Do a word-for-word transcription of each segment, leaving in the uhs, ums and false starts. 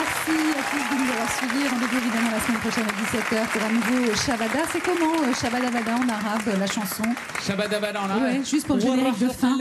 Merci à tous de nous avoir suivis. Rendez-vous évidemment la semaine prochaine à dix-sept heures pour un nouveau Shabada. C'est comment euh, Shabada Bada en arabe, la chanson? Shabada Bada en arabe. Ouais, juste pour le générique de fin.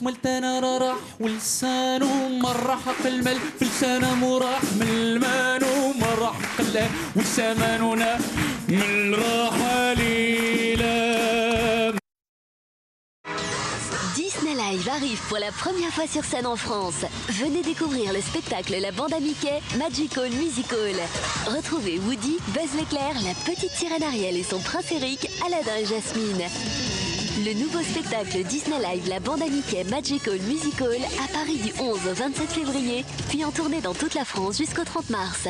Disney Live arrive pour la première fois sur scène en France. Venez découvrir le spectacle La Bande à Mickey Magical Musical. Retrouvez Woody, Buzz l'éclair, la petite sirène Ariel et son prince Eric, Aladdin et Jasmine. Le nouveau spectacle Disney Live La Bande à Mickey Magical Musical à Paris du onze au vingt-sept février, puis en tournée dans toute la France jusqu'au trente mars.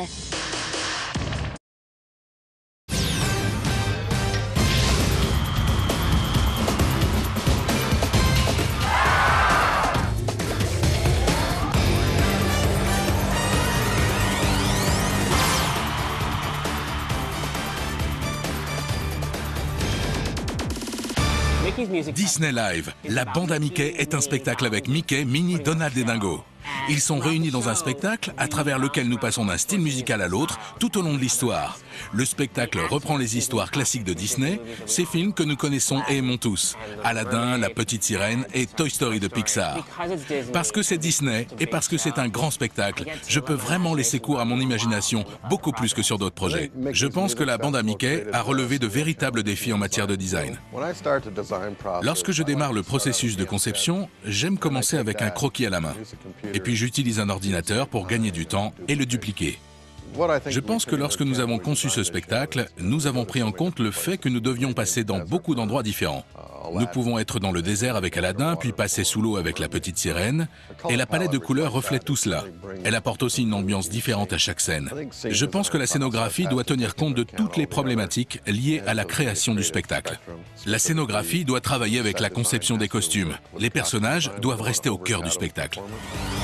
Disney Live, la bande à Mickey est un spectacle avec Mickey, Minnie, Donald et Dingo. Ils sont réunis dans un spectacle à travers lequel nous passons d'un style musical à l'autre tout au long de l'histoire. Le spectacle reprend les histoires classiques de Disney, ces films que nous connaissons et aimons tous. Aladdin, La Petite Sirène et Toy Story de Pixar. Parce que c'est Disney et parce que c'est un grand spectacle, je peux vraiment laisser cours à mon imagination beaucoup plus que sur d'autres projets. Je pense que la bande à Mickey a relevé de véritables défis en matière de design. Lorsque je démarre le processus de conception, j'aime commencer avec un croquis à la main. Et puis j'utilise un ordinateur pour gagner du temps et le dupliquer. Je pense que lorsque nous avons conçu ce spectacle, nous avons pris en compte le fait que nous devions passer dans beaucoup d'endroits différents. Nous pouvons être dans le désert avec Aladdin, puis passer sous l'eau avec la petite sirène, et la palette de couleurs reflète tout cela. Elle apporte aussi une ambiance différente à chaque scène. Je pense que la scénographie doit tenir compte de toutes les problématiques liées à la création du spectacle. La scénographie doit travailler avec la conception des costumes. Les personnages doivent rester au cœur du spectacle.